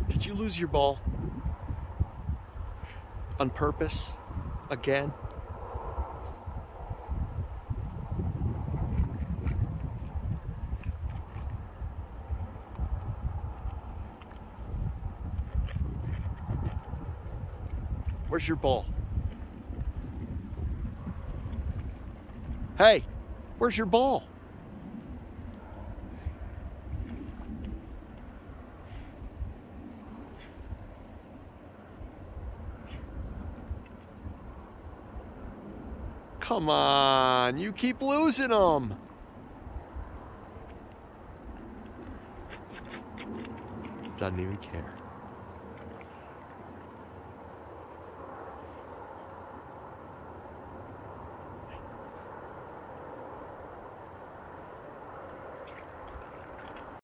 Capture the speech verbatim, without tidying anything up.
Did you lose your ball? On purpose? Again? Where's your ball? Hey, where's your ball? Come on, you keep losing them. Doesn't even care.